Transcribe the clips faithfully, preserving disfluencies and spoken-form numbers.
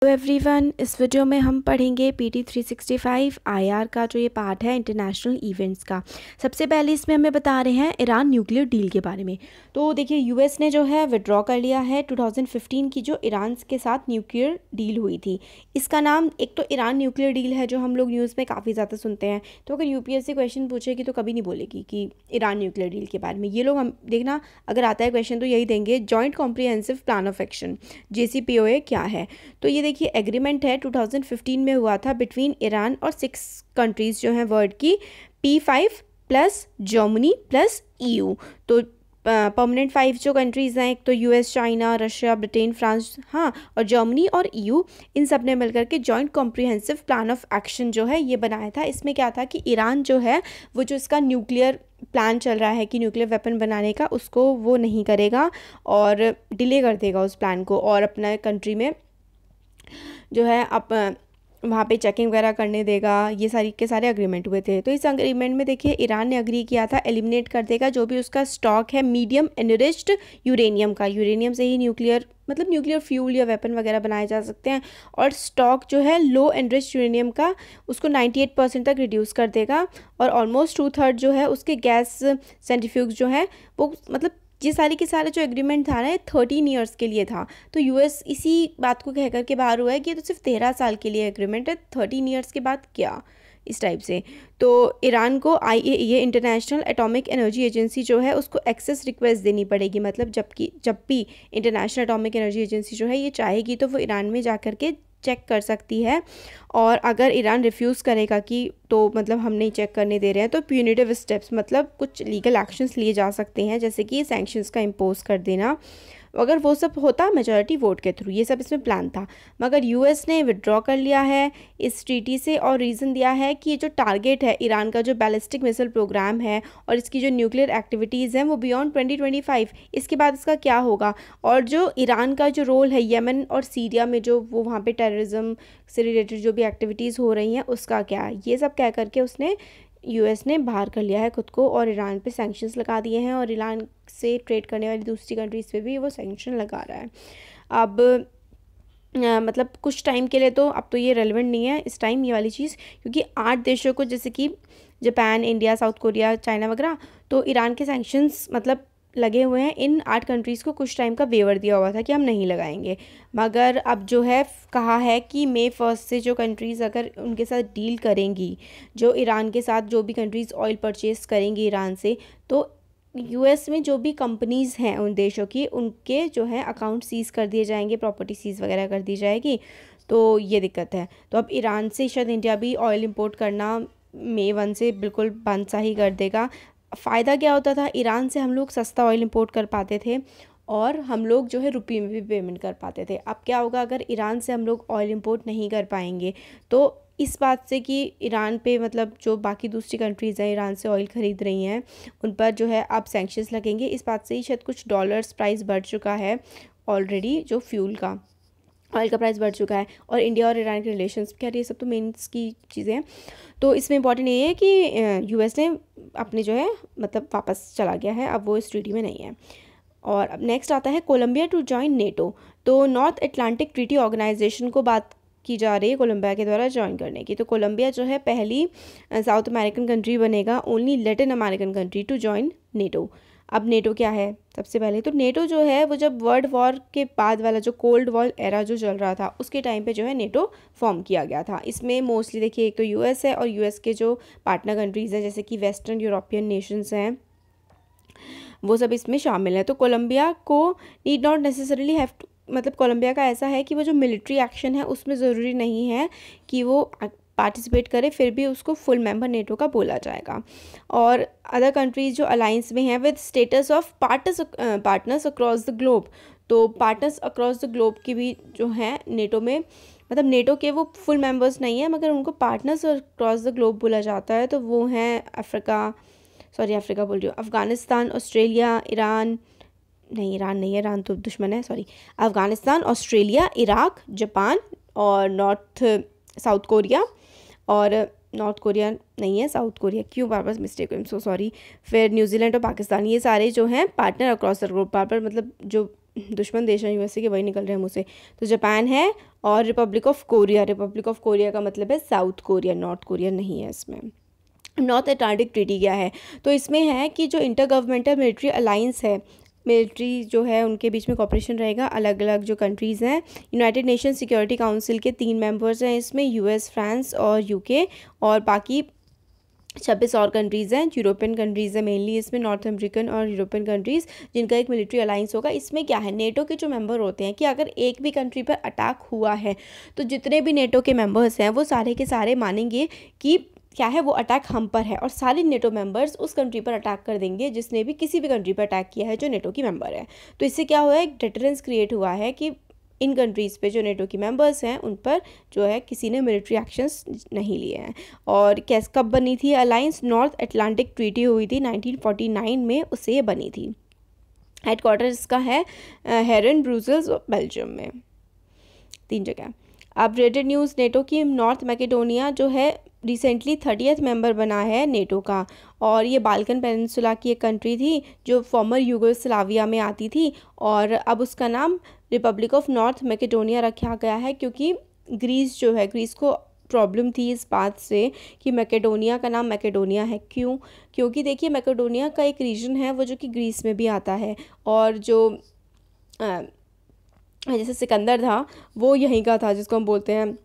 Hello everyone, इस video में हम पढ़ेंगे P T three sixty five I R का जो ये पार्ट है इंटरनेशनल इवेंट्स का। सबसे पहले इसमें हमें बता रहे हैं ईरान न्यूक्लियर डील के बारे में। तो देखिए, यूएस ने जो है विड्रॉ कर लिया है टू थाउजेंड फिफ्टीन की जो ईरान के साथ न्यूक्लियर डील हुई थी। इसका नाम एक तो ईरान न्यूक्लियर डील है जो हम लोग न्यूज़ में काफ़ी ज़्यादा सुनते हैं। तो अगर यूपीएससी क्वेश्चन पूछेगी तो कभी नहीं बोलेगी कि ईरान न्यूक्लियर डील के बारे में। ये लोग हम देखना, अगर आता है क्वेश्चन तो यही देंगे, joint comprehensive plan of action J C P O A क्या है। तो ये देखिए एग्रीमेंट है टू थाउजेंड फिफ्टीन में हुआ था बिटवीन ईरान और सिक्स कंट्रीज़ जो हैं वर्ल्ड की, P five plus Germany plus EU. तो परमानेंट फाइव जो कंट्रीज़ हैं, एक तो US, China, Russia, Britain, France, हाँ, और जर्मनी और ईयू, इन सब ने मिलकर के joint comprehensive plan of action जो है ये बनाया था। इसमें क्या था कि ईरान जो है वो जो इसका न्यूक्लियर प्लान चल रहा है कि न्यूक्लियर वेपन बनाने का, उसको वो नहीं करेगा और डिले कर देगा उस प्लान को, और अपना कंट्री में जो है अप वहाँ पे चेकिंग वगैरह करने देगा। ये सारी के सारे अग्रीमेंट हुए थे। तो इस अग्रीमेंट में देखिए ईरान ने अग्री किया था एलिमिनेट कर देगा जो भी उसका स्टॉक है मीडियम एनरिच्ड यूरेनियम का। यूरेनियम से ही न्यूक्लियर मतलब न्यूक्लियर फ्यूल या वेपन वगैरह बनाए जा सकते हैं। और स्टॉक जो है लो एनरिच्ड यूरेनियम का, उसको अट्ठानवे परसेंट तक रिड्यूस कर देगा। और ऑलमोस्ट टू थर्ड जो है उसके गैस सेंट्रीफ्यूज जो है वो, मतलब ये सारी के सारे जो एग्रीमेंट था ना, थर्टीन ईयर्स के लिए था। तो यूएस इसी बात को कह कर के बाहर हुआ है कि ये तो सिर्फ तेरह साल के लिए एग्रीमेंट है, थर्टीन ईयर्स के बाद क्या, इस टाइप से। तो ईरान को I A E A international atomic energy agency जो है उसको एक्सेस रिक्वेस्ट देनी पड़ेगी। मतलब जबकि जब भी इंटरनेशनल एटॉमिक एनर्जी एजेंसी जो है ये चाहेगी तो वो ईरान में जा कर के चेक कर सकती है। और अगर ईरान रिफ्यूज़ करेगा कि तो मतलब हम नहीं चेक करने दे रहे हैं, तो प्यूनिटिव स्टेप्स मतलब कुछ लीगल एक्शंस लिए जा सकते हैं, जैसे कि सैंक्शंस का इम्पोज कर देना। अगर वो सब होता मेजॉरिटी वोट के थ्रू, ये सब इसमें प्लान था। मगर यूएस ने विड्रॉ कर लिया है इस ट्रीटी से, और रीज़न दिया है कि ये जो टारगेट है ईरान का, जो बैलिस्टिक मिसाइल प्रोग्राम है और इसकी जो न्यूक्लियर एक्टिविटीज़ हैं वो बियॉन्ड ट्वेंटी ट्वेंटी फाइव, इसके बाद इसका क्या होगा। और जो ईरान का जो रोल है यमन और सीरिया में, जो वो वहाँ पे टेररिज्म से रिलेटेड जो भी एक्टिविटीज़ हो रही हैं उसका क्या, ये सब कह करके उसने यूएस ने बाहर कर लिया है खुद को, और ईरान पे सैंक्शंस लगा दिए हैं। और ईरान से ट्रेड करने वाली दूसरी कंट्रीज़ पे भी वो सैंक्शन लगा रहा है। अब आ, मतलब कुछ टाइम के लिए, तो अब तो ये रेलेवेंट नहीं है इस टाइम ये वाली चीज़, क्योंकि आठ देशों को, जैसे कि Japan, India, South Korea, China वगैरह, तो ईरान के सैंक्शंस मतलब लगे हुए हैं। इन आठ कंट्रीज़ को कुछ टाइम का वेवर दिया हुआ था कि हम नहीं लगाएंगे। मगर अब जो है कहा है कि मई फर्स्ट से जो कंट्रीज़ अगर उनके साथ डील करेंगी, जो ईरान के साथ जो भी कंट्रीज़ ऑयल परचेज़ करेंगी ईरान से, तो यूएस में जो भी कंपनीज़ हैं उन देशों की, उनके जो है अकाउंट सीज़ कर दिए जाएंगे, प्रॉपर्टी सीज़ वगैरह कर दी जाएगी। तो ये दिक्कत है। तो अब ईरान से शायद इंडिया भी ऑयल इंपोर्ट करना मई वन से बिल्कुल बंद सा ही कर देगा। फ़ायदा क्या होता था, ईरान से हम लोग सस्ता ऑयल इंपोर्ट कर पाते थे और हम लोग जो है रुपये में भी पेमेंट कर पाते थे। अब क्या होगा अगर ईरान से हम लोग ऑयल इंपोर्ट नहीं कर पाएंगे, तो इस बात से कि ईरान पे मतलब जो बाकी दूसरी कंट्रीज़ हैं ईरान से ऑयल ख़रीद रही हैं, उन पर जो है अब सैंक्शंस लगेंगे। इस बात से ही शायद कुछ डॉलर्स प्राइस बढ़ चुका है ऑलरेडी, जो फ्यूल का, ऑयल का प्राइस बढ़ चुका है। और इंडिया और ईरान के रिलेशंस, खैर ये सब तो मेंस की चीज़ें हैं। तो इसमें इंपॉर्टेंट ये है कि यूएस ने अपने जो है मतलब वापस चला गया है, अब वो इस ट्रीटी में नहीं है। और अब नेक्स्ट आता है कोलंबिया टू जॉइन नेटो। तो नॉर्थ अटलांटिक ट्रीटी ऑर्गेनाइजेशन को बात की जा रही है कोलंबिया के द्वारा ज्वाइन करने की। तो कोलंबिया जो है पहली साउथ अमेरिकन कंट्री बनेगा, only Latin American country to join NATO. अब नेटो क्या है, सबसे पहले तो नेटो जो है वो जब वर्ल्ड वॉर के बाद वाला जो कोल्ड वॉर एरा जो चल रहा था उसके टाइम पे जो है नेटो फॉर्म किया गया था। इसमें मोस्टली देखिए एक तो यूएस है, और यूएस के जो पार्टनर कंट्रीज़ हैं जैसे कि वेस्टर्न यूरोपियन नेशंस हैं, वो सब इसमें शामिल है। तो कोलंबिया को need not necessarily have to, मतलब कोलंबिया का ऐसा है कि वो जो मिलिट्री एक्शन है उसमें ज़रूरी नहीं है कि वो पार्टिसिपेट करे, फिर भी उसको फुल मेंबर नेटो का बोला जाएगा। और अदर कंट्रीज़ जो अलाइंस में हैं with status of partners partners across the globe, तो पार्टनर्स अक्रॉस द ग्लोब की भी जो हैं नेटो में, मतलब नेटो के वो फुल मेंबर्स नहीं हैं मगर उनको पार्टनर्स अक्रॉस द ग्लोब बोला जाता है। तो वो हैं अफ्रीका, सॉरी अफ्रीका बोल रही हूँ, अफ़गानिस्तान, ऑस्ट्रेलिया, ईरान, नहीं ईरान नहीं है, ईरान तो दुश्मन है, sorry, Afghanistan, Australia, Iraq, Japan और नॉर्थ साउथ कोरिया, और नॉर्थ कोरिया नहीं है, साउथ कोरिया, क्यों बार बार mistake, I am so sorry. फिर न्यूजीलैंड और पाकिस्तान, ये सारे जो हैं पार्टनर अक्रॉस द ग्लोब, बार बार मतलब जो दुश्मन देश हैं यूएसए के, वही निकल रहे हैं मुँह से। तो जापान है और republic of Korea. Republic of Korea का मतलब है साउथ कोरिया, नॉर्थ कोरिया नहीं है इसमें। नॉर्थ अटलांटिक ट्रीटी क्या है, तो इसमें है कि जो इंटर गवर्नमेंटल मिलिट्री अलाइंस है, मिलिट्री जो है उनके बीच में कॉपरेशन रहेगा। अलग अलग जो कंट्रीज़ हैं, यूनाइटेड नेशन सिक्योरिटी काउंसिल के तीन मेंबर्स हैं इसमें, यूएस, फ्रांस और यूके, और बाकी छब्बीस और कंट्रीज़ हैं। यूरोपियन कंट्रीज़ हैं मेनली इसमें, नॉर्थ अमेरिकन और यूरोपियन कंट्रीज़, जिनका एक मिलिट्री अलाइंस होगा। इसमें क्या है, नेटो के जो मेंबर होते हैं कि अगर एक भी कंट्री पर अटैक हुआ है तो जितने भी नेटो के मेंबर्स हैं वो सारे के सारे मानेंगे कि क्या है वो अटैक हम पर है, और सारे नेटो मेंबर्स उस कंट्री पर अटैक कर देंगे जिसने भी किसी भी कंट्री पर अटैक किया है जो नेटो की मेंबर है। तो इससे क्या हुआ है, एक डिटरेंस क्रिएट हुआ है कि इन कंट्रीज़ पे जो नेटो की मेंबर्स हैं उन पर जो है किसी ने मिलिट्री एक्शंस नहीं लिए हैं। और कैस कब बनी थी अलायंस, नॉर्थ अटलांटिक ट्रीटी हुई थी नाइनटीन फोर्टी नाइन में, उससे ये बनी थी। हेडक्वार्टर इसका है हेरन, ब्रुसेल्स और बेल्जियम में, तीन जगह। अपडेटेड न्यूज़ नेटो की, नॉर्थ मैकेडोनिया जो है रिसेंटली थर्टियथ मेंबर बना है नेटो का, और ये बाल्कन पेनिनसुला की एक कंट्री थी जो फॉर्मर यूगोस्लाविया में आती थी, और अब उसका नाम रिपब्लिक ऑफ नॉर्थ मैकेडोनिया रखा गया है, क्योंकि ग्रीस जो है, ग्रीस को प्रॉब्लम थी इस बात से कि मैकेडोनिया का नाम मैकेडोनिया है। क्यों, क्योंकि देखिए मैकेडोनिया का एक रीजन है वो जो कि ग्रीस में भी आता है, और जो आ, जैसे सिकंदर था वो यहीं का था, जिसको हम बोलते हैं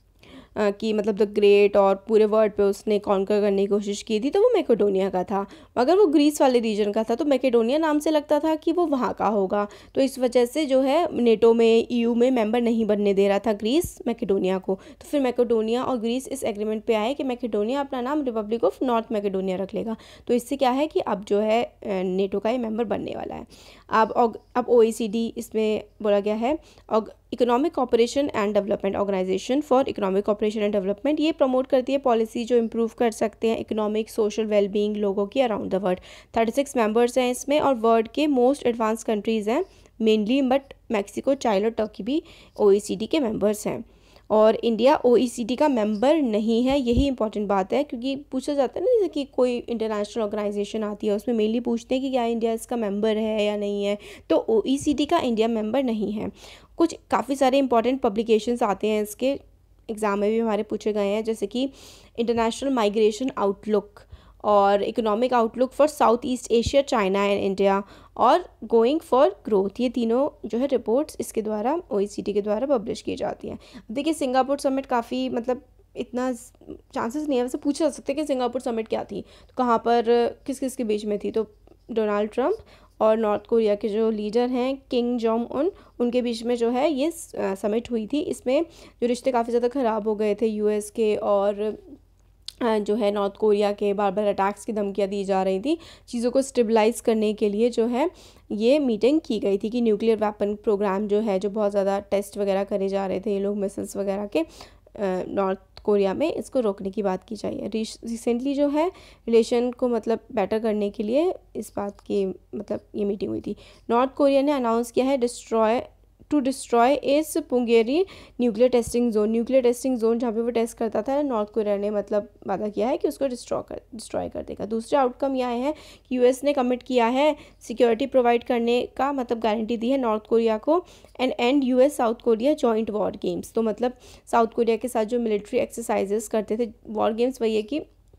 आ, कि मतलब द ग्रेट, और पूरे वर्ल्ड पे उसने कॉन्कर करने की कोशिश की थी, तो वो मैकेडोनिया का था। मगर वो ग्रीस वाले रीजन का था, तो मैकेडोनिया नाम से लगता था कि वो वहाँ का होगा। तो इस वजह से जो है नेटो में, ईयू में मेंबर नहीं बनने दे रहा था ग्रीस मैकेडोनिया को। तो फिर मैकेडोनिया और ग्रीस इस एग्रीमेंट पे आए कि मैकेडोनिया अपना नाम रिपब्लिक ऑफ नॉर्थ मैकेडोनिया रख लेगा। तो इससे क्या है कि अब जो है नेटो का ये मेंबर बनने वाला है। अब अब ओ ई सी डी इसमें बोला गया है, और economic cooperation and development organisation for economic cooperation and development, ये प्रमोट करती है पॉलिसी जो इम्प्रूव कर सकते हैं इकोनॉमिक सोशल वेलबींग लोगों की around the world. Thirty six members हैं इसमें, और वर्ल्ड के मोस्ट एडवांस कंट्रीज़ हैं मेनली, बट मैक्सिको, चाइना और टर्की भी ओ ई सी डी के मेंबर्स हैं। और India O E C D का मेंबर नहीं है, यही इंपॉर्टेंट बात है, क्योंकि पूछा जाता है ना, जैसे कि कोई इंटरनेशनल ऑर्गेनाइजेशन आती है उसमें मेनली पूछते हैं कि क्या इंडिया इसका मेंबर है या नहीं है, तो ओ ई सी डी का इंडिया मेंबर नहीं है। कुछ काफ़ी सारे इंपॉर्टेंट पब्लिकेशंस आते हैं इसके, एग्ज़ाम में भी हमारे पूछे गए हैं, जैसे कि इंटरनेशनल माइग्रेशन आउटलुक और economic outlook for South East Asia, China and India, और गोइंग फॉर ग्रोथ, ये तीनों जो है रिपोर्ट्स इसके द्वारा ओ ई सी डी के द्वारा पब्लिश की जाती हैं। देखिए सिंगापुर समिट काफ़ी मतलब इतना चांसेस नहीं है, वैसे पूछा जा सकता है कि सिंगापुर समिट क्या थी, तो कहाँ पर किस किस के बीच में थी, तो डोनाल्ड ट्रंप और नॉर्थ कोरिया के जो लीडर हैं किंग जोंग उन, उनके बीच में जो है ये समिट हुई थी। इसमें जो रिश्ते काफ़ी ज़्यादा ख़राब हो गए थे यूएस के और जो है नॉर्थ कोरिया के, बार बार अटैक्स की धमकियाँ दी जा रही थी, चीज़ों को स्टेबलाइज़ करने के लिए जो है ये मीटिंग की गई थी कि न्यूक्लियर वेपन प्रोग्राम जो है, जो बहुत ज़्यादा टेस्ट वगैरह करे जा रहे थे ये लोग मिसाइल्स वगैरह के नॉर्थ कोरिया में, इसको रोकने की बात की चाहिए। रिसेंटली जो है रिलेशन को मतलब बेटर करने के लिए इस बात की मतलब ये मीटिंग हुई थी। नॉर्थ कोरिया ने अनाउंस किया है डिस्ट्रॉय टू डिस्ट्रॉय इस Punggyeri nuclear testing zone, nuclear testing zone जहाँ पे वो टेस्ट करता था, नॉर्थ कोरिया ने मतलब वादा किया है कि उसको डिस्ट्रॉय कर डिस्ट्रॉय कर देगा। दूसरे आउटकम ये आए हैं कि यूएस ने कमिट किया है सिक्योरिटी प्रोवाइड करने का, मतलब गारंटी दी है नॉर्थ कोरिया को, and and US South Korea joint war games. तो मतलब साउथ कोरिया के साथ जो मिलिट्री एक्सरसाइजेस करते थे, वॉर गेम्स वही है कि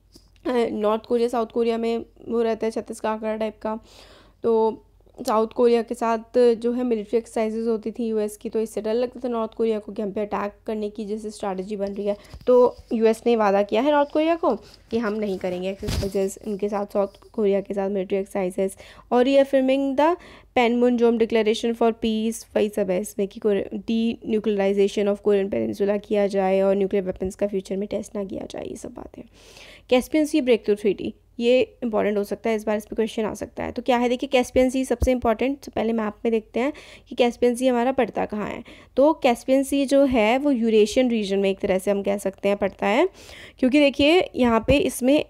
नॉर्थ कोरिया साउथ कोरिया में वो रहता है छत्तीसगढ़ का टाइप का, तो साउथ कोरिया के साथ जो है मिलिट्री एक्सरसाइजेज होती थी यूएस की, तो इससे डर लगता था नॉर्थ कोरिया को कि हम पे अटैक करने की जैसे स्ट्रैटेजी बन रही है। तो यूएस ने वादा किया है नॉर्थ कोरिया को कि हम नहीं करेंगे एक्सरसाइजेज उनके साथ, साउथ कोरिया के साथ मिलिट्री एक्सरसाइजेज। और reaffirming the Panmunjom declaration for peace, वही सब है इसमें कि denuclearisation of Korean peninsula किया जाए और न्यूक्लियर वेपन्स का फ्यूचर में टेस्ट ना किया जाए, ये सब बातें। Caspian sea breakthrough treaty, ये इंपॉर्टेंट हो सकता है, इस बार इस पर क्वेश्चन आ सकता है। तो क्या है, देखिए कैस्पियन सी सबसे इंपॉर्टेंट, पहले मैप में देखते हैं कि कैस्पियन सी हमारा पड़ता कहाँ है। तो कैस्पियन सी जो है वो यूरेशियन रीजन में एक तरह से हम कह सकते हैं पड़ता है, क्योंकि देखिए यहाँ पे इसमें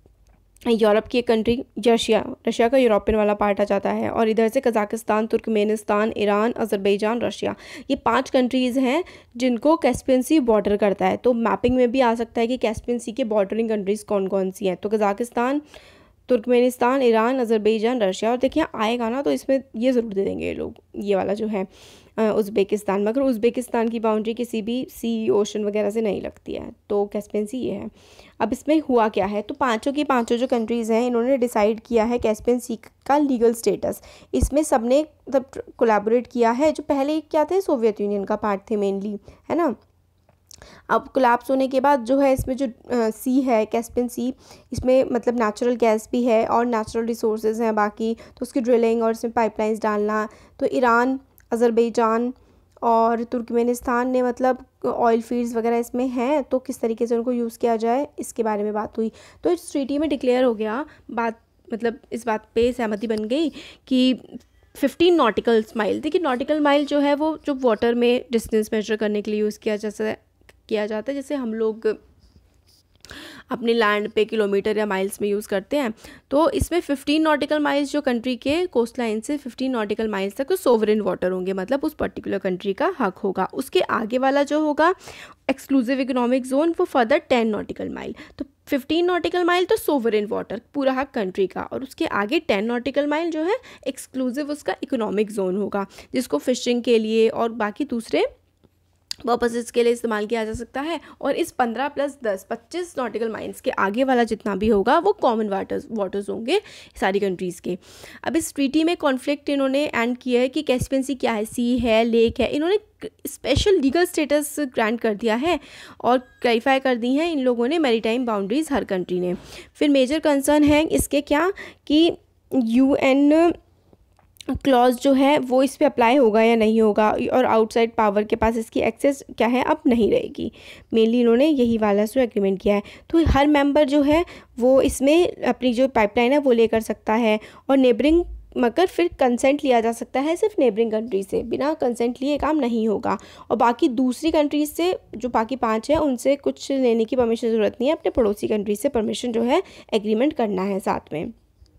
यूरोप की एक कंट्री रशिया, रशिया का यूरोपियन वाला पार्ट आ जाता है, और इधर से Kazakhstan, Turkmenistan, Iran, Azerbaijan, Russia, ये पांच कंट्रीज़ हैं जिनको कैस्पियन सी बॉर्डर करता है। तो मैपिंग में भी आ सकता है कि कैस्पियन सी के बॉर्डरिंग कंट्रीज़ कौन कौन सी हैं। तो Kazakhstan, Turkmenistan, Iran, Azerbaijan, Russia. और देखिए आएगा ना तो इसमें ये ज़रूर दे देंगे ये लोग, ये वाला जो है उज़्बेकिस्तान, मगर उज़्बेकिस्तान की बाउंड्री किसी भी सी, ओशन वगैरह से नहीं लगती है, तो कैस्पियन सी ये है। अब इसमें हुआ क्या है, तो पांचों की पांचों जो कंट्रीज़ हैं इन्होंने डिसाइड किया है कैस्पियन सी का लीगल स्टेटस। इसमें सबने मतलब कोलैबोरेट किया है। जो पहले क्या थे, सोवियत यूनियन का पार्ट थे मेनली, है ना। अब कोलैप्स होने के बाद जो है इसमें जो सी है कैस्पियन सी, इसमें मतलब नेचुरल गैस भी है और नेचुरल रिसोर्सेज हैं बाकी, तो उसकी ड्रिलिंग और इसमें पाइपलाइंस डालना। तो ईरान, अज़रबैजान और तुर्कमेनिस्तान ने मतलब ऑयल फील्ड्स वगैरह इसमें हैं, तो किस तरीके से उनको यूज़ किया जाए इसके बारे में बात हुई। तो इस ट्रीटी में डिक्लेयर हो गया, बात मतलब इस बात पे सहमति बन गई कि फिफ्टीन नॉटिकल माइल, देखिए नॉटिकल माइल जो है वो जो वाटर में डिस्टेंस मेजर करने के लिए यूज़ किया जा किया जाता है, जैसे हम लोग अपने लैंड पे किलोमीटर या माइल्स में यूज़ करते हैं। तो इसमें फिफ्टीन नॉटिकल माइल्स जो कंट्री के कोस्ट लाइन से फिफ्टीन नॉटिकल माइल्स तक तो सोवरेन वाटर होंगे, मतलब उस पर्टिकुलर कंट्री का हक होगा। उसके आगे वाला जो होगा एक्सक्लूसिव इकोनॉमिक जोन, वो फर्दर टेन नॉटिकल माइल। तो फिफ्टीन नॉटिकल माइल तो सोवरेन वाटर पूरा हक कंट्री का, और उसके आगे टेन नॉटिकल माइल जो है एक्सक्लूसिव उसका इकोनॉमिक जोन होगा, जिसको फिशिंग के लिए और बाकी दूसरे पर्पसेस के लिए इस्तेमाल किया जा सकता है। और इस पंद्रह प्लस दस पच्चीस नॉटिकल माइल्स के आगे वाला जितना भी होगा वो कॉमन वाटर्स वाटर्स होंगे सारी कंट्रीज़ के। अब इस ट्रीटी में कॉन्फ्लिक्ट इन्होंने एंड किया है कि कैस्पियन सी क्या है, सी है, लेक है, इन्होंने स्पेशल लीगल स्टेटस ग्रांट कर दिया है और क्लैरिफाई कर दी हैं इन लोगों ने मैरीटाइम बाउंड्रीज़ हर कंट्री ने। फिर मेजर कंसर्न है इसके क्या कि यू एन क्लॉज जो है वो इस पे अप्लाई होगा या नहीं होगा, और आउटसाइड पावर के पास इसकी एक्सेस क्या है अब नहीं रहेगी। मेनली इन्होंने यही वाला जो एग्रीमेंट किया है। तो हर मेंबर जो है वो इसमें अपनी जो पाइपलाइन है वो लेकर सकता है, और नेबरिंग मगर फिर कंसेंट लिया जा सकता है सिर्फ नेबरिंग कंट्री से, बिना कंसेंट लिए काम नहीं होगा। और बाकी दूसरी कंट्रीज से जो बाकी पांच है उनसे कुछ लेने की परमिशन ज़रूरत नहीं है, अपने पड़ोसी कंट्री से परमिशन जो है एग्रीमेंट करना है साथ में।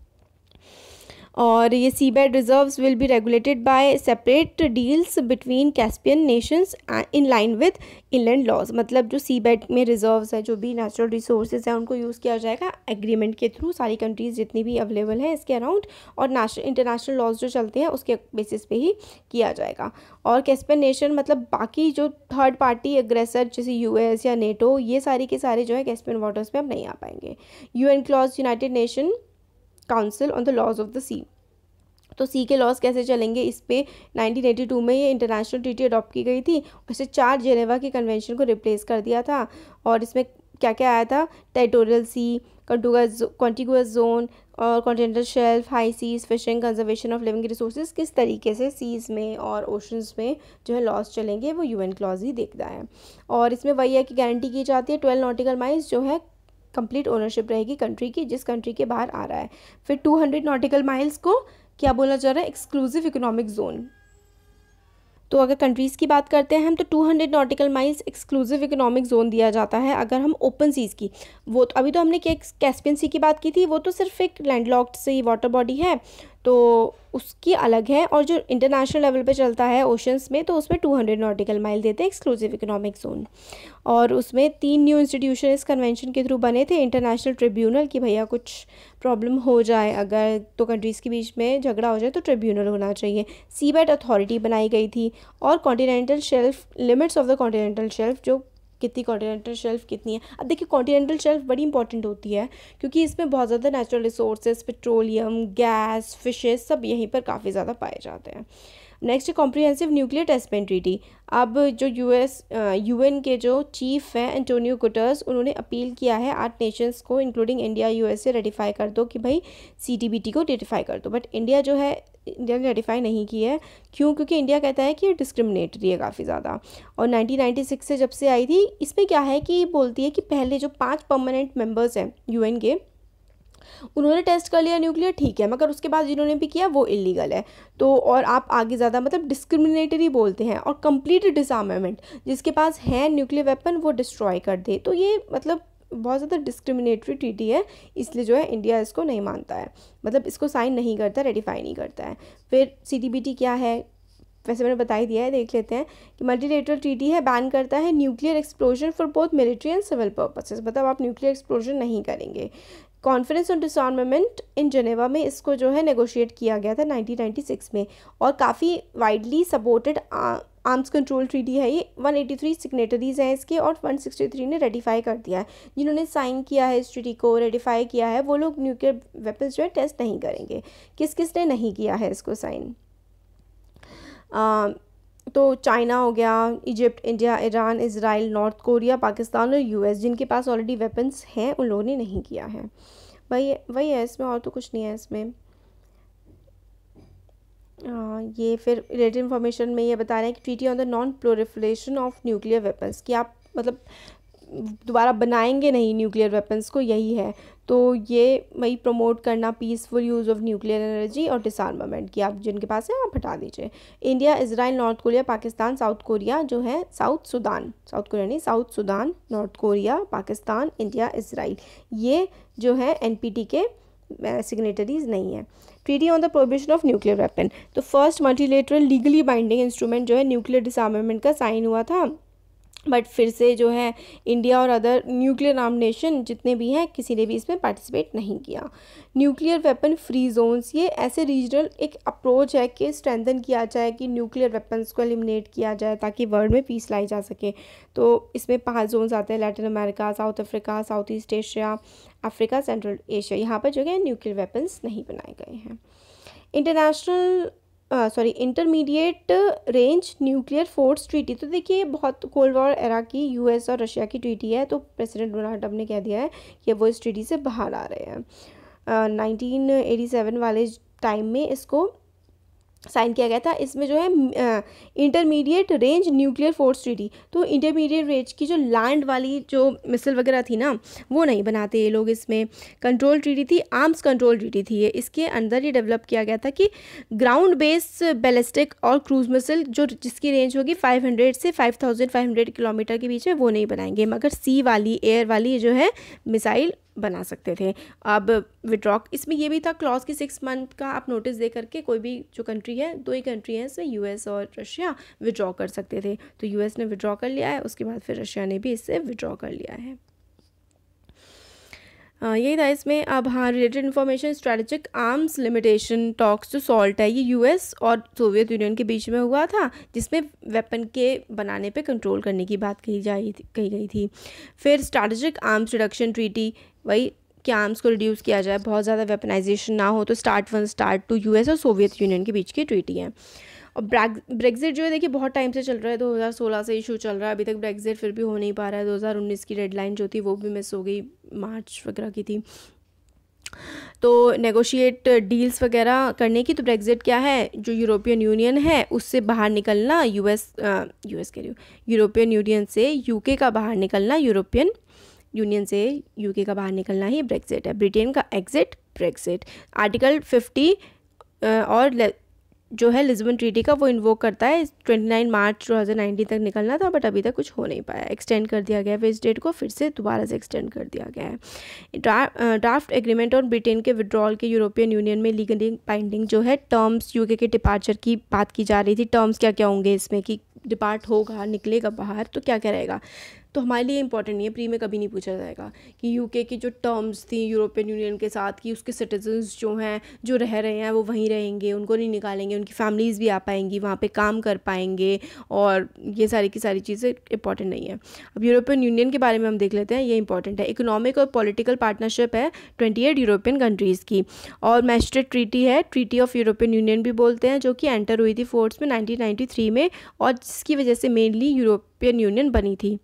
और ये seabed reserves will be regulated by separate deals between Caspian nations in line with inland laws, मतलब जो सी बेड में रिजर्व्स है, जो भी नेचुरल रिसोर्सेज हैं, उनको यूज़ किया जाएगा एग्रीमेंट के थ्रू, सारी कंट्रीज़ जितनी भी अवेलेबल हैं इसके अराउंड, और नेशनल इंटरनेशनल लॉज जो चलते हैं उसके बेसिस पे ही किया जाएगा। और कैस्पियन नेशन मतलब बाकी जो थर्ड पार्टी एग्रेसर जैसे यूएस या नेटो, ये सारी के सारे जो है कैस्पियन वाटर्स में अब नहीं आ पाएंगे। UN clause, United Nation council on the laws of the sea. तो सी के लॉज कैसे चलेंगे, इस पे नाइनटीन एटी टू में ये इंटरनेशनल ट्रीटी अडॉप्ट की गई थी, उससे चार जेनेवा की कन्वेंशन को रिप्लेस कर दिया था। और इसमें क्या क्या आया था, टेरिटोरियल सी, कॉन्टिगुअस जोन और continental shelf, high seas, fishing, conservation of living resources, किस तरीके से सीज़ में और ओशंस में जो है लॉज चलेंगे वो यूएन क्लॉज ही देखता है। और इसमें वही है कि गारंटी की जाती है ट्वेल्व नॉटिकल माइल्स जो है कंप्लीट ओनरशिप रहेगी कंट्री की, जिस कंट्री के बाहर आ रहा है। फिर टू हंड्रेड नॉटिकल माइल्स को क्या बोला जा रहा है, एक्सक्लूसिव इकोनॉमिक जोन। तो अगर कंट्रीज़ की बात करते हैं हम, तो two hundred nautical miles exclusive economic zone दिया जाता है। अगर हम ओपन सीज़ की, वो तो अभी तो हमने कैस्पियन सी की बात की थी, वो तो सिर्फ एक लैंडलॉक्ड सी वाटर बॉडी है, तो उसकी अलग है। और जो इंटरनेशनल लेवल पे चलता है ओशंस में, तो उसमें टू हंड्रेड नॉटिकल माइल देते हैं एक्सक्लूसिव इकोनॉमिक जोन। और उसमें तीन न्यू इंस्टीट्यूशन इस कन्वेंशन के थ्रू बने थे। इंटरनेशनल ट्रिब्यूनल, कि भैया कुछ प्रॉब्लम हो जाए अगर तो कंट्रीज़ के बीच में झगड़ा हो जाए तो ट्रिब्यूनल होना चाहिए। सीबेड अथॉरिटी बनाई गई थी। और continental shelf, limits of the continental shelf, जो कितनी कॉन्टिनेंटल शेल्फ कितनी है। अब देखिए कॉन्टिनेंटल शेल्फ बड़ी इंपॉर्टेंट होती है क्योंकि इसमें बहुत ज़्यादा natural resources, petroleum, gas, fishes सब यहीं पर काफ़ी ज़्यादा पाए जाते हैं। Next comprehensive nuclear test ban treaty. अब जो यूएस यूएन के जो चीफ हैं एंटोनियो गुटर्स, उन्होंने अपील किया है आठ नेशंस को इंक्लूडिंग इंडिया, यूएसए रेटिफाई कर दो कि भाई सीटीबीटी को रेटिफाई कर दो। बट इंडिया जो है, इंडिया ने रेटिफाई नहीं की है। क्यों? क्योंकि इंडिया कहता है कि ये डिस्क्रिमिनेटरी है काफ़ी ज़्यादा। और नाइनटीन नाइंटी सिक्स से जब से आई थी, इसमें क्या है कि बोलती है कि पहले जो पाँच परमानेंट मेंबर्स हैं यूएन के, उन्होंने टेस्ट कर लिया न्यूक्लियर, ठीक है, मगर उसके बाद जिन्होंने भी किया वो इलीगल है। तो और आप आगे ज़्यादा मतलब डिस्क्रिमिनेटरी बोलते हैं। और कंप्लीट डिसआर्मामेंट, जिसके पास है न्यूक्लियर वेपन वो डिस्ट्रॉय कर दे, तो ये मतलब बहुत ज़्यादा डिस्क्रिमिनेटरी ट्रीटी है। इसलिए जो है इंडिया इसको नहीं मानता है, मतलब इसको साइन नहीं करता, रेटिफाई नहीं करता है। फिर सीटीबीटी क्या है, वैसे मैंने बता ही दिया है, देख लेते हैं कि मल्टीलेटरल ट्रीटी है, बैन करता है nuclear explosion for both military and civil purposes, मतलब आप न्यूक्लियर एक्सप्लोजन नहीं करेंगे। Conference on disarmament in Geneva में इसको जो है नेगोशिएट किया गया था नाइनटीन नाइंटी सिक्स में, और काफ़ी widely supported arms control treaty है ये। वन एटी थ्री सिग्नेटरीज हैं इसके और वन सिक्सटी थ्री ने रेटिफाई कर दिया है। जिन्होंने साइन किया है इस ट्रीटी को, रेटिफाई किया है, वो लोग न्यूक्लियर वेपन्स जो है टेस्ट नहीं करेंगे। किस किस ने नहीं किया है इसको साइन? तो चाइना हो गया, Egypt, India, Iran, Israel, North Korea, Pakistan और यूएस, जिनके पास ऑलरेडी वेपन्स हैं उन लोगों ने नहीं किया है। वही वही है इसमें, और तो कुछ नहीं है इसमें। आ, ये फिर रिलेटेड इन्फॉर्मेशन में ये बता रहे हैं कि treaty on the non proliferation of nuclear weapons, कि आप मतलब दोबारा बनाएंगे नहीं न्यूक्लियर वेपन्स को, यही है। तो ये वही प्रमोट करना peaceful use of nuclear energy और डिसआर्मामेंट, कि आप जिनके पास है आप हटा दीजिए। India, Israel, North Korea, Pakistan, South Korea जो है, साउथ सुदान, साउथ कोरिया नहीं, South Sudan, North Korea, Pakistan, India, Israel, ये जो है एनपीटी के सिग्नेटरीज नहीं है। Treaty on the prohibition of nuclear weapon, तो first multilateral legally binding instrument जो है न्यूक्लियर डिसआर्मामेंट का साइन हुआ था, बट फिर से जो है इंडिया और अदर न्यूक्लियर आर्म नेशन जितने भी हैं किसी ने भी इसमें पार्टिसिपेट नहीं किया। न्यूक्लियर वेपन फ्री जोन्स, ये ऐसे रीजनल एक अप्रोच है कि स्ट्रेंथन किया जाए कि न्यूक्लियर वेपन्स को एलिमिनेट किया जाए ताकि वर्ल्ड में पीस लाई जा सके। तो इसमें पांच जोन्स आते हैं, Latin America, South Africa, South East Asia, Africa, Central Asia, यहाँ पर जो है न्यूक्लियर वेपन्स नहीं बनाए गए हैं। International sorry intermediate range nuclear force treaty, तो देखिए बहुत कोल्ड वॉर एरा की यूएस और रशिया की ट्रीटी है, तो प्रेसिडेंट डोनाल्ड ट्रंप ने कह दिया है कि वो इस ट्रीटी से बाहर आ रहे हैं। नाइनटीन एटी सेवन वाले टाइम में इसको साइन किया गया था। इसमें जो है intermediate range nuclear force treaty, तो इंटरमीडिएट रेंज की जो लैंड वाली जो मिसाइल वगैरह थी ना, वो नहीं बनाते ये लोग। इसमें कंट्रोल ट्रीटी थी, आर्म्स कंट्रोल ट्रीटी थी ये। इसके अंदर ये डेवलप किया गया था कि ग्राउंड बेस्ड बैलिस्टिक और क्रूज मिसाइल जो जिसकी रेंज होगी फाइव हंड्रेड से five thousand five hundred kilometre के बीच में, वो नहीं बनाएंगे, मगर सी वाली, एयर वाली जो है मिसाइल बना सकते थे। अब विड्रॉ, इसमें ये भी था क्लॉज की सिक्स मंथ का आप नोटिस दे करके कोई भी जो कंट्री है, दो ही कंट्री है इसमें, यूएस और रशिया, विड्रॉ कर सकते थे। तो यूएस ने विड्रॉ कर लिया है, उसके बाद फिर रशिया ने भी इससे विड्रॉ कर लिया है। आ, यही था इसमें। अब हाँ, related information, strategic arms limitation talks जो सॉल्ट है, ये यूएस और सोवियत यूनियन के बीच में हुआ था, जिसमें वेपन के बनाने पे कंट्रोल करने की बात कही जाई कही गई थी। फिर स्ट्रेटेजिक आर्म्स रिडक्शन ट्रीटी, वही कि आर्म्स को रिड्यूस किया जाए, बहुत ज़्यादा वेपनाइजेशन ना हो, तो START one START two US और सोवियत यूनियन के बीच की ट्रीटी है। और ब्रेक्जिट जो है देखिए बहुत टाइम से चल रहा है, दो हज़ार सोलह से इशू चल रहा है, अभी तक ब्रेक्जिट फिर भी हो नहीं पा रहा है। दो हज़ार उन्नीस की डेडलाइन जो थी वो भी मिस हो गई, मार्च वगैरह की थी। तो नेगोशिएट डील्स वगैरह करने की, तो ब्रेक्जिट क्या है, जो यूरोपियन यूनियन है उससे बाहर निकलना, यूएस यूएस कह रही हूँ, यूरोपियन यूनियन से यूके का बाहर निकलना, यूरोपियन यूनियन से यूके का बाहर निकलना ही ब्रेक्जिट है। ब्रिटेन का एग्जिट ब्रेक्जिट। आर्टिकल फिफ्टी और जो है लिस्बन ट्रीटी का, वो इन्वोक करता है उनतीस मार्च दो हज़ार उन्नीस तक निकलना था, बट अभी तक कुछ हो नहीं पाया, एक्सटेंड कर दिया गया है इस डेट को, फिर से दोबारा से एक्सटेंड कर दिया गया है। ड्रा, ड्राफ्ट एग्रीमेंट और ब्रिटेन के विड्रॉल के यूरोपियन यूनियन में लीगली बाइंडिंग जो है टर्म्स, यूके के डिपार्चर की बात की जा रही थी। टर्म्स क्या क्या होंगे इसमें, कि डिपार्ट होगा, निकलेगा बाहर, तो क्या क्या रहेगा, तो हमारे लिए इंपॉर्टेंट नहीं है, प्री में कभी नहीं पूछा जाएगा कि यूके की जो टर्म्स थी यूरोपियन यूनियन के साथ की, उसके सिटीजन्स जो हैं, जो रह रहे हैं वो वहीं रहेंगे, उनको नहीं निकालेंगे, उनकी फैमिलीज़ भी आ पाएंगी, वहाँ पे काम कर पाएंगे, और ये सारी की सारी चीज़ें इंपॉर्टेंट नहीं है। अब यूरोपियन यूनियन के बारे में हम देख लेते हैं, ये इंपॉर्टेंट है। इकोनॉमिक और पॉलिटिकल पार्टनरशिप है ट्वेंटी एट यूरोपियन कंट्रीज़ की, और मैस्ट्रिक्ट ट्रीटी है, ट्रीटी ऑफ यूरोपियन यूनियन भी बोलते हैं, जो कि एंटर हुई थी फोर्स में नाइनटीन नाइन्टी थ्री में, और जिसकी वजह से मेनली यूरोपियन यूनियन बनी थी।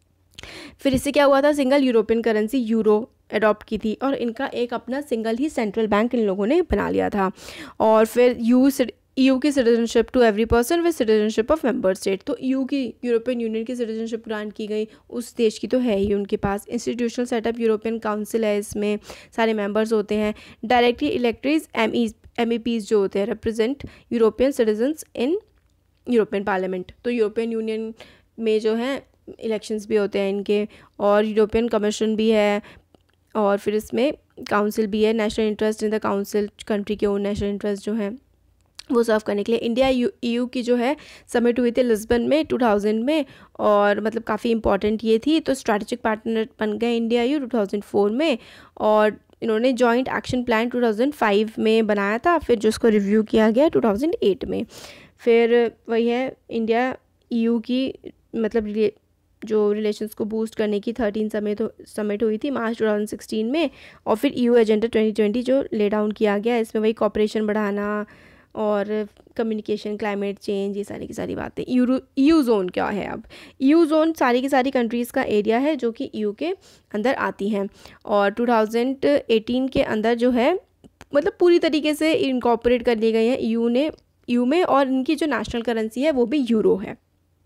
फिर इससे क्या हुआ था, single European currency euro adopt की थी, और इनका एक अपना सिंगल ही सेंट्रल बैंक इन लोगों ने बना लिया था। और फिर यू ईयू की citizenship to every person with citizenship of member state, तो ईयू की, यूरोपियन यूनियन की सिटीजनशिप ग्रांट की गई, उस देश की तो है ही उनके पास। इंस्टीट्यूशनल सेटअप यूरोपियन काउंसिल है, इसमें सारे मेंबर्स होते हैं। Directly elected M E M E Ps जो होते हैं represent European citizens in European parliament, तो यूरोपियन यूनियन में जो है इलेक्शंस भी होते हैं इनके, और यूरोपियन कमीशन भी है, और फिर इसमें काउंसिल भी है। National interest in the council, country के ओन नेशनल इंटरेस्ट जो है वो सर्व करने के लिए। इंडिया यू ईयू की जो है समिट हुई थी लिस्बन में टू थाउज़ेंड में, और मतलब काफ़ी इंपॉर्टेंट ये थी। तो स्ट्रैटेजिक पार्टनर बन गए India EU two thousand four में, और इन्होंने joint action plan two thousand five में बनाया था, फिर जो उसको रिव्यू किया गया टू थाउजेंड एट में। फिर वही है इंडिया ईयू की मतलब जो रिलेशंस को बूस्ट करने की थर्टीन समिट समिट हुई थी मार्च टू थाउजेंड सिक्सटीन में, और फिर ईयू एजेंडा ट्वेंटी ट्वेंटी जो ले डाउन किया गया, इसमें वही कॉपरेशन बढ़ाना और कम्युनिकेशन, क्लाइमेट चेंज, ये सारी की सारी बातें। यूरो ईयू जोन क्या है? अब ईयू जोन सारी की सारी कंट्रीज़ का एरिया है जो कि ईयू के अंदर आती हैं, और टू थाउजेंड एटीन के अंदर जो है मतलब पूरी तरीके से इनकॉर्पोरेट कर लिए गए हैं ईयू ने ईयू में, और इनकी जो नेशनल करेंसी है वो भी यूरो है।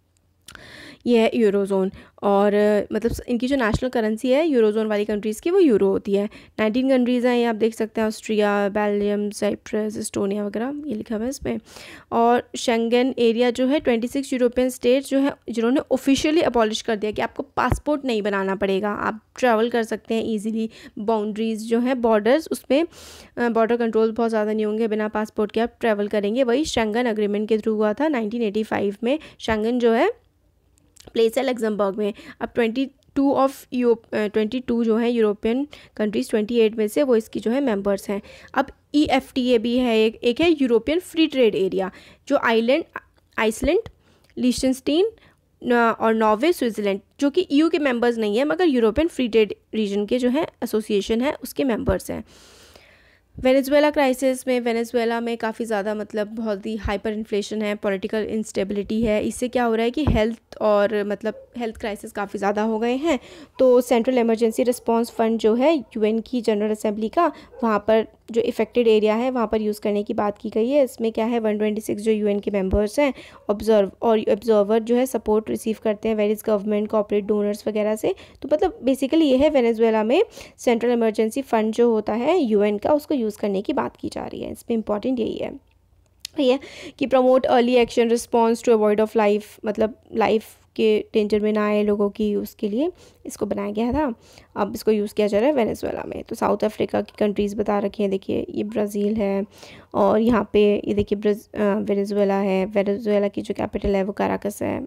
ये है यूरोजोन, और मतलब इनकी जो नेशनल करेंसी है यूरोजोन वाली कंट्रीज़ की वो यूरो होती है। नाइनटीन कंट्रीज़ हैं, ये आप देख सकते हैं, ऑस्ट्रिया, बेल्जियम, साइप्रस, एस्टोनिया वगैरह, ये लिखा हुआ है इसमें। और शेंगन एरिया जो है ट्वेंटी सिक्स यूरोपियन स्टेट्स जो है जिन्होंने ऑफिशियली अबॉलिश कर दिया कि आपको पासपोर्ट नहीं बनाना पड़ेगा, आप ट्रैवल कर सकते हैं ईजिली। बाउंड्रीज़ जो है बॉर्डर्स, उसमें बॉर्डर कंट्रोल बहुत ज़्यादा नहीं होंगे, बिना पासपोर्ट के आप ट्रैवल करेंगे। वही शेंगन एग्रीमेंट के थ्रू हुआ था नाइनटीन एटी फाइव में। शेंगन जो है प्लेस है लग्जमबर्ग में। अब twenty two of EU twenty two जो है यूरोपियन कंट्रीज़ ट्वेंटी एट में से वो इसकी जो है मेंबर्स हैं। अब ई एफ टी ए भी है, एक एक है यूरोपियन फ्री ट्रेड एरिया, जो आइलैंड आइसलैंड, लिechtenstein और नॉर्वे, स्विट्ज़रलैंड जो कि ईयू के मेंबर्स नहीं है मगर यूरोपियन फ्री ट्रेड रीजन के जो है एसोसिएशन है उसके मेंबर्स हैं। वेनेजुएला क्राइसिस में वेनेजुएला में काफ़ी ज़्यादा मतलब बहुत ही हाइपर इन्फ्लेशन है, पॉलिटिकल इंस्टेबिलिटी है। इससे क्या हो रहा है कि हेल्थ और मतलब हेल्थ क्राइसिस काफ़ी ज़्यादा हो गए हैं। तो सेंट्रल इमरजेंसी रिस्पांस फंड जो है यूएन की जनरल असेंबली का, वहाँ पर जो इफ़ेक्टेड एरिया है वहाँ पर यूज़ करने की बात की गई है। इसमें क्या है वन ट्वेंटी सिक्स जो यूएन के मेंबर्स हैं ऑब्जर्व और ऑब्जर्वर जो है सपोर्ट रिसीव करते हैं वेरियस गवर्नमेंट, कॉर्पोरेट डोनर्स वगैरह से। तो मतलब बेसिकली ये है वेनेजुएला में सेंट्रल इमरजेंसी फंड जो होता है यूएन का, उसको यूज़ करने की बात की जा रही है। इसमें इंपॉर्टेंट यही है ये कि promote early action response to avoid of life, मतलब लाइफ के डेंजर में ना आए लोगों की, उसके लिए इसको बनाया गया था। अब इसको यूज़ किया जा रहा है वेनेजुएला में। तो साउथ अफ्रीका की कंट्रीज़ बता रखी हैं, देखिए ये ब्राज़ील है और यहाँ पे ये देखिए वेनेजुएला है। वेनेजुएला की जो कैपिटल है वो काराकस है,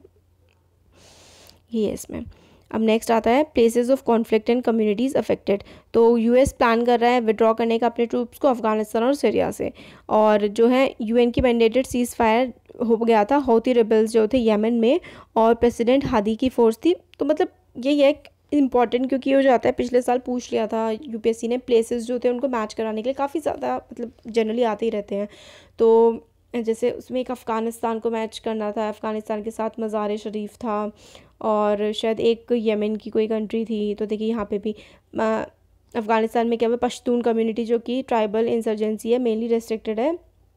ये है इसमें। अब नेक्स्ट आता है places of conflict and communities affected. तो यूएस प्लान कर रहा है विड्रॉ करने का अपने ट्रूप्स को अफगानिस्तान और सीरिया से, और जो है यूएन की मैंडेटेड सीज़ फायर हो गया था हौती रिबल्स जो थे यमन में, और प्रेसिडेंट हादी की फोर्स थी। तो मतलब यही है इंपॉर्टेंट, क्योंकि ये हो जाता है, पिछले साल पूछ लिया था यूपीएससी ने, प्लेसेस जो थे उनको मैच कराने के लिए काफ़ी ज़्यादा मतलब जनरली आते ही रहते हैं। तो जैसे उसमें एक अफ़गानिस्तान को मैच करना था, अफ़गानिस्तान के साथ मज़ार शरीफ था, और शायद एक यमन की कोई कंट्री थी। तो देखिए यहाँ पे भी अफ़गानिस्तान में क्या है, पश्तून कम्युनिटी जो कि ट्राइबल इंसर्जेंसी है, मेनली रेस्ट्रिक्टेड है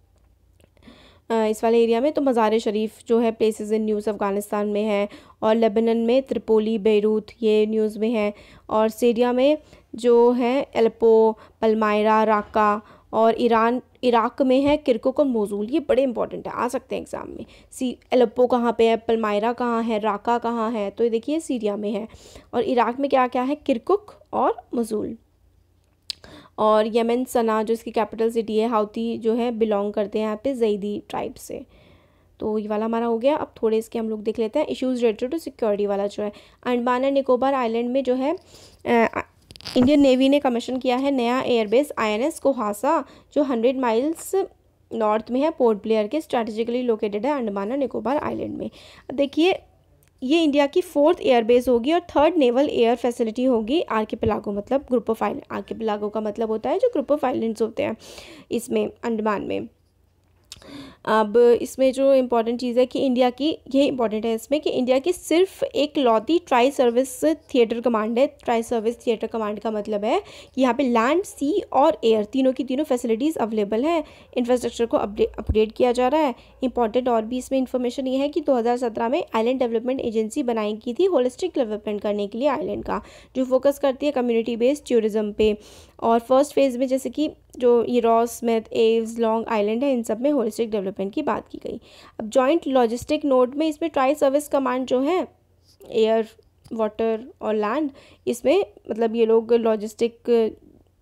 इस वाले एरिया में। तो मज़ार शरीफ जो है प्लेसेस इन न्यूज़ अफ़गानिस्तान में है, और लेबनन में त्रिपोली, बेरूत ये न्यूज़ में है, और सीरिया में जो है एलेप्पो, पलमायरा, राका, और ईरान इराक में है किरकुक और मोसूल। ये बड़े इंपॉर्टेंट है, आ सकते हैं एग्ज़ाम में। सी एलेप्पो कहाँ पे है, पलमायरा कहाँ है, राका कहाँ है, तो ये देखिए सीरिया में है। और इराक में क्या क्या है, किरकुक और मोसूल। और यमन सना जो इसकी कैपिटल सिटी है, हाउती जो है बिलोंग करते हैं यहाँ पे जैदी ट्राइब से। तो ये वाला हमारा हो गया। अब थोड़े इसके हम लोग देख लेते हैं इश्यूज़ रिलेटेड टू सिक्योरिटी वाला जो है। अंडमान एंड निकोबार आइलैंड में जो है आ, इंडियन नेवी ने कमीशन किया है नया एयरबेस आईएनएस कोहासा, जो हंड्रेड माइल्स नॉर्थ में है पोर्ट ब्लेयर के, स्ट्रैटेजिकली लोकेटेड है अंडमान और निकोबार आइलैंड में। अब देखिए ये इंडिया की फोर्थ एयरबेस होगी और थर्ड नेवल एयर फैसिलिटी होगी आर्किपेलागो, मतलब ग्रुप ऑफ आइलैंड। आर्किपेलागो का मतलब होता है जो ग्रुप ऑफ आइलैंड्स होते हैं इसमें अंडमान में। अब इसमें जो इम्पॉर्टेंट चीज़ है कि इंडिया की, यही इंपॉर्टेंट है इसमें कि इंडिया की सिर्फ एक लौती ट्राई सर्विस थिएटर कमांड है। ट्राई सर्विस थिएटर कमांड का मतलब है कि यहाँ पे लैंड, सी और एयर तीनों की तीनों फैसिलिटीज़ अवेलेबल है। इंफ्रास्ट्रक्चर को अपडेट अपग्रेड किया जा रहा है। इंपॉर्टेंट और भी इसमें इन्फॉर्मेशन ये है कि दो हज़ार सत्रह में आइलैंड डेवलपमेंट एजेंसी बनाई गई थी होलिस्टिक डेवलपमेंट करने के लिए आइलैंड का, जो फोकस करती है कम्युनिटी बेस्ड टूरिज्म पे। और फर्स्ट फेज़ में जैसे कि जो ये Ross, Smith, Aves, Long Island है, इन सब में होलिस्टिक डेवलपमेंट की बात की गई। अब जॉइंट लॉजिस्टिक नोड में इसमें ट्राई सर्विस कमांड जो है एयर, वाटर और लैंड, इसमें मतलब ये लोग लॉजिस्टिक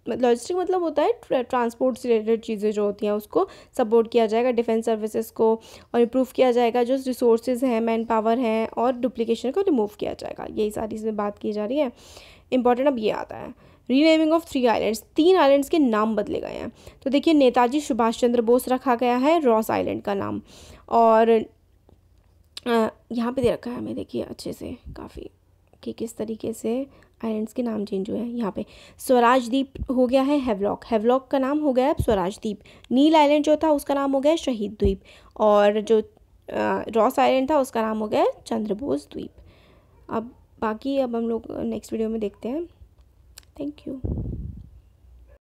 लॉजिस्टिक मतलब होता है ट्रांसपोर्ट से रिलेटेड चीज़ें जो होती हैं उसको सपोर्ट किया जाएगा, डिफेंस सर्विसेज को, और इम्प्रूव किया जाएगा जो रिसोर्सेज हैं, मैन पावर हैं, और डुप्लीकेशन को रिमूव किया जाएगा। यही सारी इसमें बात की जा रही है। इंपॉर्टेंट अब ये आता है, रीनेमिंग ऑफ थ्री आइलैंड्स, तीन आइलैंड्स के नाम बदले गए हैं। तो देखिए नेताजी सुभाष चंद्र बोस रखा गया है रॉस आइलैंड का नाम, और यहाँ पे दे रखा है हमें, देखिए अच्छे से काफ़ी कि किस तरीके से आइलैंड्स के नाम चेंज हुए हैं। यहाँ पे स्वराज द्वीप हो गया है हैवलॉक, हैवलॉक का नाम हो गया है स्वराज द्वीप। नील आइलैंड जो था उसका नाम हो गया है शहीद द्वीप, और जो रॉस आइलैंड था उसका नाम हो गया है चंद्रबोस द्वीप। अब बाकी अब हम लोग नेक्स्ट वीडियो में देखते हैं। Thank you.